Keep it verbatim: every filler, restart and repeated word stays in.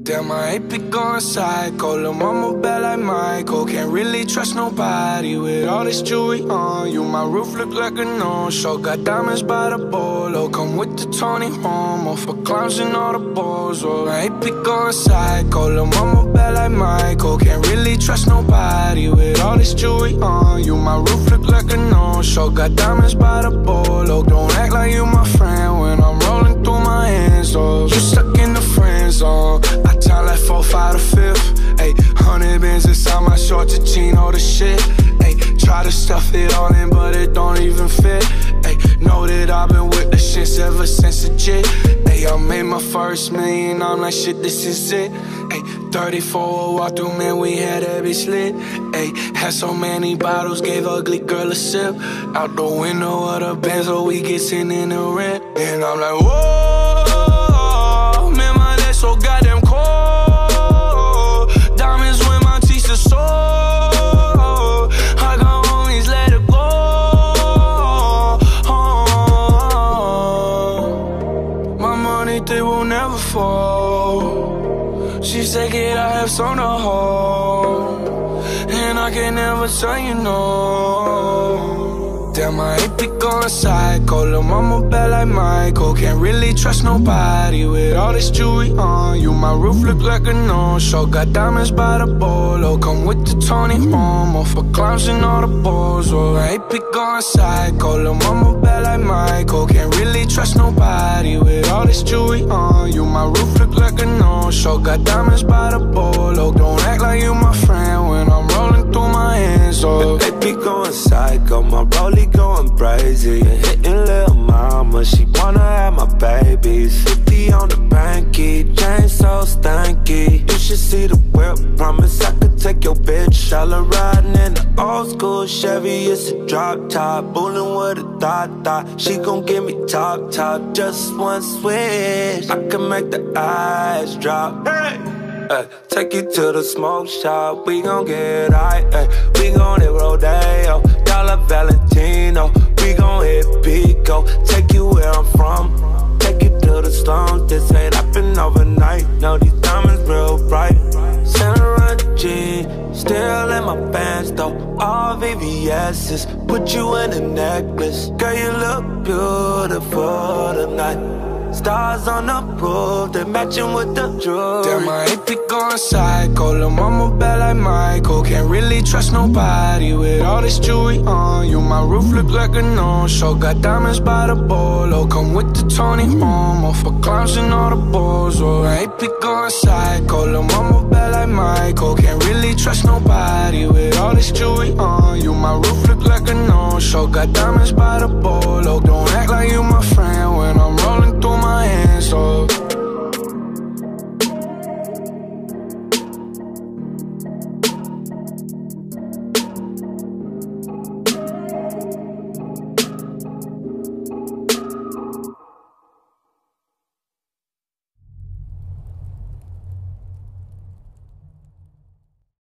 Damn, I ain't be going psycho. Lil' mama bad like Michael. Can't really trust nobody with all this jewelry on you. My roof look like a no-show. Got diamonds by the bolo. Come with the Tony Romo for clowns and all the balls. Oh, I ain't be going psycho. Lil' mama bad like Michael. Can't really trust nobody with all this jewelry on you. My roof look like a no-show. Got diamonds by the bolo. Don't act like you my friend when I'm rolling through my hands. Oh, you stuck in the friend zone. I time like four, five to fifth. Ayy, hundred bins inside my short to chino the shit. Ayy, try to stuff it all in, but it don't even fit. Ayy, know that I've been with the shits ever since the jit. Ayy, I made my first million, I'm like shit, this is it. Ayy, thirty-four walk through, man, we had that bitch lit. Ayy, had so many bottles, gave ugly girl a sip. Out the window of the Benz, so we get sent in the rent. And I'm like, whoa, man, my legs so goddamn cold. Diamonds when my teeth are sore. I got homies, let it go. Oh, my money, they will never fall. She said, kid, I have some to hold, and I can never tell you no. Damn, I ain't be going psycho. Lil' mama bad like Michael. Can't really trust nobody with all this jewelry on you. My roof look like a no-show. Got diamonds by the bolo. Come with the Tony Romo for clowns and all the balls. Oh, I ain't be going psycho. Lil' mama bad like Michael. Can't really trust nobody with all this jewelry on you. My roof look like a no-show. Got diamonds by the bolo. Don't act like you my friend when I'm rolling through my hands. Oh, they be going psycho. My rollie going crazy and hitting lil' mama. She wanna have my babies. Fifty on the banky, chain so stanky. You should see the whip. Promise I could take your bitch. All her riding in the old school Chevy. It's a drop top, bullin' with a thought thought. She gon' give me top top, just one switch. I can make the eyes drop. Hey. Ay, take you to the smoke shop, we gon' get high, ay. We gon' hit Rodeo, Dollar Valentino. We gon' hit Pico, take you where I'm from. Take you to the slums, this ain't happen overnight. No, these diamonds real bright. Center of the jean, still in my pants though. All V V S's, put you in a necklace. Girl, you look beautiful tonight. Stars on the roof, they matching with the jewelry. Damn, I ain't be going psycho. Lil' mama bad like Michael. Can't really trust nobody with all this jewelry on you. My roof look like a no-show. Got diamonds by the bolo. Come with the Tony Romo for clowns and all the balls. Oh, I ain't be going psycho. Lil' mama bad like Michael. Can't really trust nobody with all this jewelry on you. My roof look like a no-show. Got diamonds by the bolo. Don't act like you my friend